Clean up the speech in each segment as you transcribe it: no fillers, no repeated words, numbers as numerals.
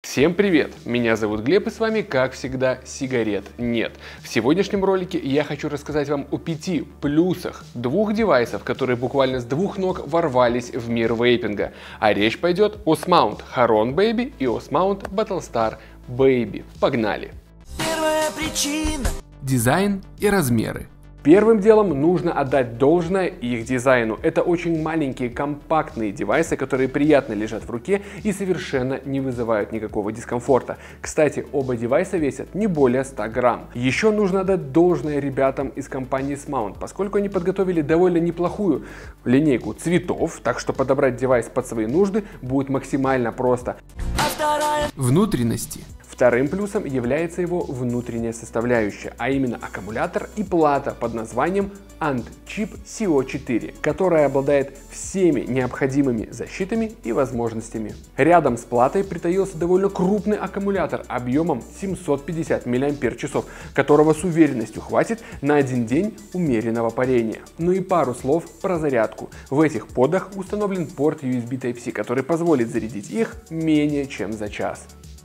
Всем привет! Меня зовут Глеб, и с вами, как всегда, сигарет нет. В сегодняшнем ролике я хочу рассказать вам о 5 плюсах двух девайсов, которые буквально с двух ног ворвались в мир вейпинга. А речь пойдет о Osmount Haron Baby и Osmount Battlestar Baby. Погнали! Первая причина. Дизайн и размеры. Первым делом нужно отдать должное их дизайну. Это очень маленькие компактные девайсы, которые приятно лежат в руке и совершенно не вызывают никакого дискомфорта. Кстати, оба девайса весят не более 100 грамм. Еще нужно отдать должное ребятам из компании Osmount, поскольку они подготовили довольно неплохую линейку цветов, так что подобрать девайс под свои нужды будет максимально просто. Внутренности. Вторым плюсом является его внутренняя составляющая, а именно аккумулятор и плата под названием AntChip CO4, которая обладает всеми необходимыми защитами и возможностями. Рядом с платой притаился довольно крупный аккумулятор объемом 750 мАч, которого с уверенностью хватит на один день умеренного парения. Ну и пару слов про зарядку. В этих подах установлен порт USB Type-C, который позволит зарядить их менее чем за час.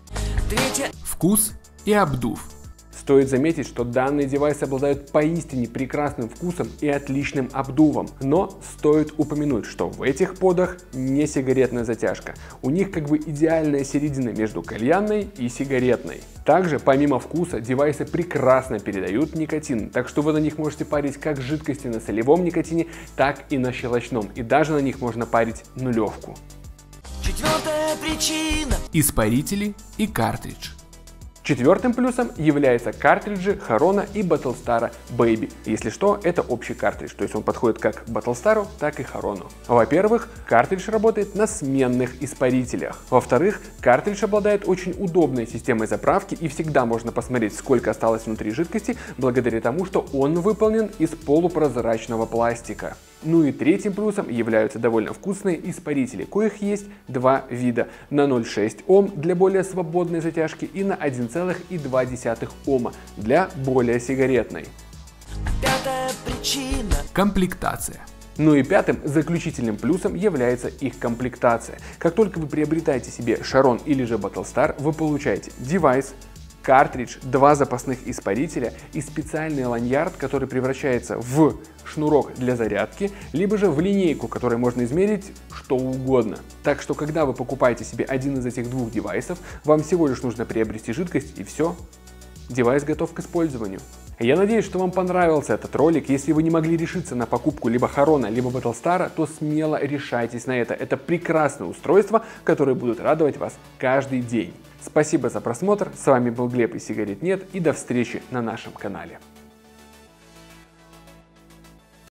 Вкус и обдув. Стоит заметить, что данные девайсы обладают поистине прекрасным вкусом и отличным обдувом. Но стоит упомянуть, что в этих подах не сигаретная затяжка. У них как бы идеальная середина между кальянной и сигаретной. Также, помимо вкуса, девайсы прекрасно передают никотин, так что вы на них можете парить как жидкости на солевом никотине, так и на щелочном. И даже на них можно парить нулевку. Четвертая причина. Испарители и картридж. Четвертым плюсом являются картриджи Haron и Battlestar Baby. Если что, это общий картридж, то есть он подходит как Battlestar, так и Haron. Во-первых, картридж работает на сменных испарителях. Во-вторых, картридж обладает очень удобной системой заправки и всегда можно посмотреть, сколько осталось внутри жидкости, благодаря тому, что он выполнен из полупрозрачного пластика. Ну и третьим плюсом являются довольно вкусные испарители, коих есть два вида: на 0,6 Ом для более свободной затяжки и на 1,2 Ома для более сигаретной. Пятая причина. Комплектация. Ну и пятым заключительным плюсом является их комплектация. Как только вы приобретаете себе Haron или же Battlestar, вы получаете девайс, картридж, два запасных испарителя и специальный ланьярд, который превращается в шнурок для зарядки, либо же в линейку, которой можно измерить что угодно. Так что, когда вы покупаете себе один из этих двух девайсов, вам всего лишь нужно приобрести жидкость и все. Девайс готов к использованию. Я надеюсь, что вам понравился этот ролик. Если вы не могли решиться на покупку либо Haron, либо Battlestar, то смело решайтесь на это. Это прекрасное устройство, которое будут радовать вас каждый день. Спасибо за просмотр. С вами был Глеб и сигарет нет. И до встречи на нашем канале.